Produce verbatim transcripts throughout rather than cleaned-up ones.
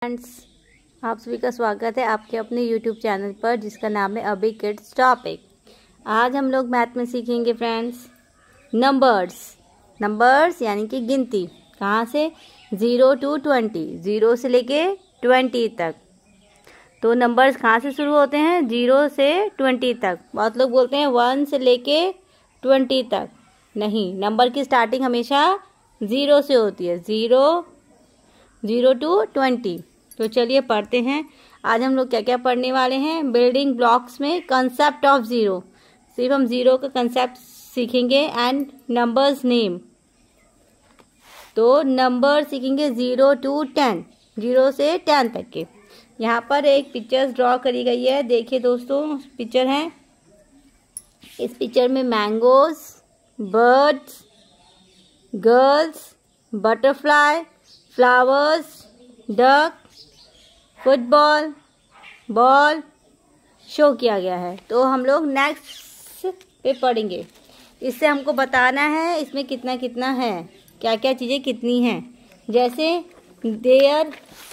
Friends, आप सभी का स्वागत है आपके अपने यूट्यूब चैनल पर जिसका नाम है अभी किड्स टॉपिक। आज हम लोग मैथ में सीखेंगे फ्रेंड्स नंबर्स। नंबर्स यानी कि गिनती, कहाँ से? ज़ीरो टू ट्वेंटी, ज़ीरो से लेके ट्वेंटी तक। तो नंबर्स कहाँ से शुरू होते हैं? ज़ीरो से ट्वेंटी तक। बहुत लोग बोलते हैं वन से लेके ट्वेंटी तक। नहीं, नंबर की स्टार्टिंग हमेशा ज़ीरो से होती है। Zero zero to twenty. तो चलिए पढ़ते हैं। आज हम लोग क्या क्या पढ़ने वाले हैं? बिल्डिंग ब्लॉक्स में कंसेप्ट ऑफ ज़ीरो। सिर्फ हम ज़ीरो का कंसेप्ट सीखेंगे एंड नंबर्स नेम। तो नंबर सीखेंगे ज़ीरो टू टेन, ज़ीरो से टेन तक के। यहाँ पर एक पिक्चर्स ड्रॉ करी गई है। देखिए दोस्तों, पिक्चर है। इस पिक्चर में mangoes, birds, girls, butterfly, flowers, duck, football, ball show किया गया है। तो हम लोग नेक्स्ट पे पढ़ेंगे। इससे हमको बताना है इसमें कितना कितना है, क्या क्या चीज़ें कितनी हैं। जैसे there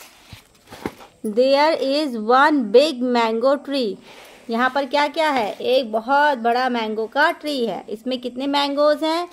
there is one big mango tree. यहाँ पर क्या क्या है? एक बहुत बड़ा मैंगो का ट्री है। इसमें कितने मैंगोज हैं?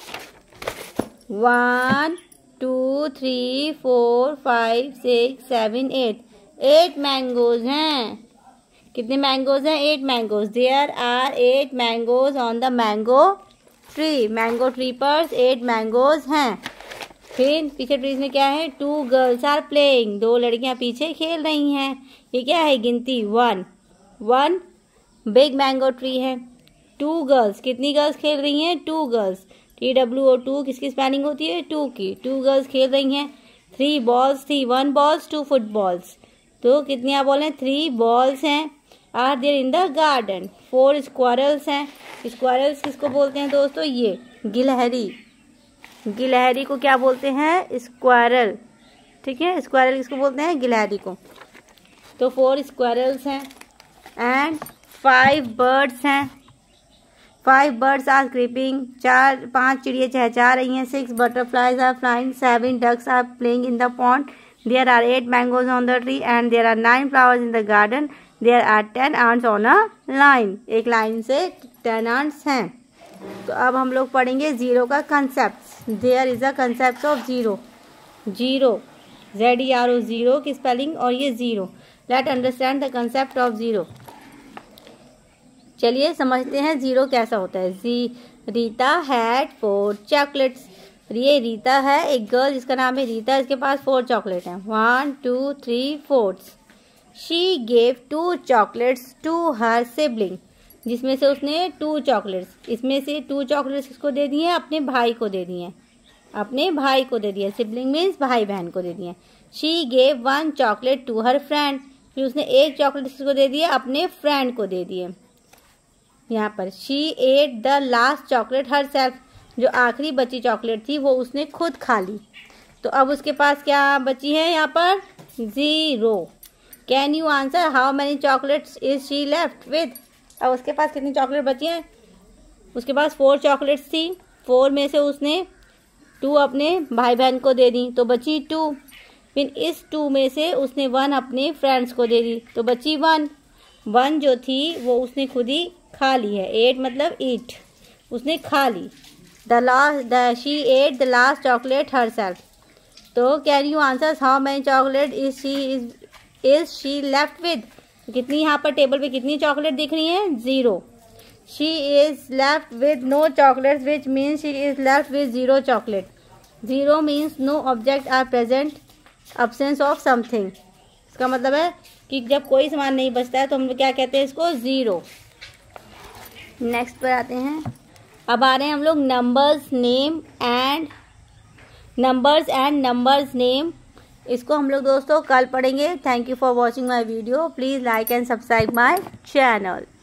One two three four five six seven eight eight mangoes हैं। कितने मैंगोज हैं? Eight mangoes. There are eight mangoes on the mango tree. Mango tree पर एट मैंगोज हैं। फिर पीछे ट्रीज में क्या है? Two girls are playing. दो लड़कियां पीछे खेल रही हैं। ये क्या है? गिनती one. One big mango tree है। टू गर्ल्स, कितनी गर्ल्स खेल रही हैं? Two girls. T W O two किसकी स्पेलिंग होती है? टू की। टू गर्ल्स खेल रही हैं। थ्री बॉल्स थी, वन बॉल्स टू फुटबॉल्स। तो कितनी आप बोले? थ्री बॉल्स हैं। Are there in the garden. Four squirrels हैं। स्क्वायरल्स किसको बोलते हैं दोस्तों? ये गिलहरी। गिलहरी को क्या बोलते हैं? स्क्वायरल। ठीक है, स्क्वायरल किसको बोलते हैं? गिलहरी को। तो फोर स्क्वायरल्स हैं एंड फाइव बर्ड्स हैं। Five birds are creeping. चार पांच चिड़िया चहचहा रही हैं। Six butterflies are flying. Seven ducks are playing in the pond. There are eight mangoes on the tree and there are nine flowers in the garden. There are ten ants on a line. एक line से ten ants हैं। तो अब हम लोग पढ़ेंगे zero का concept. There is a concept of zero. Zero, Z E R O, zero की स्पेलिंग, और ये zero. Let understand the concept of zero. चलिए समझते हैं जीरो कैसा होता है। जी रीता हैड फोर चॉकलेट्स। ये रीता है, एक गर्ल जिसका नाम है रीता। इसके पास फोर चॉकलेट हैं। One two three fours. She gave two chocolates to her sibling. जिसमें से उसने टू चॉकलेट्स, इसमें से टू चॉकलेट्स किसको दे दिए? अपने भाई को दे दिए। अपने भाई को दे दिया। सिबलिंग मीन्स भाई बहन को दे दिए। She gave one chocolate to her friend. फिर उसने एक चॉकलेट किसको दे दिए? अपने फ्रेंड को दे दिए। यहाँ पर she ate the last chocolate herself. जो आखिरी बची चॉकलेट थी वो उसने खुद खा ली। तो अब उसके पास क्या बची है? यहाँ पर zero. Can you answer how many chocolates is she left with? अब उसके पास कितनी चॉकलेट बची है? उसके पास फोर चॉकलेट्स थी। फोर में से उसने टू अपने भाई बहन को दे दी, तो बची टू। फिर इस टू में से उसने वन अपने फ्रेंड्स को दे दी, तो बची वन। वन जो थी वो उसने खुद ही खा ली है। एट मतलब ईट, उसने खा ली। The last the she ate the last chocolate herself. तो can you answer how many chocolate is she is is she left with? कितनी यहाँ पर टेबल पे कितनी चॉकलेट दिख रही है? Zero. She is left with no chocolate which means she is left with zero chocolate. Zero means no object are present, absence of something. इसका मतलब है कि जब कोई सामान नहीं बचता है तो हम लोग क्या कहते हैं? इसको जीरो। नेक्स्ट पर आते हैं। अब आ रहे हैं हम लोग numbers name and numbers and numbers name. इसको हम लोग दोस्तों कल पढ़ेंगे। Thank you for watching my video. Please like and subscribe my channel.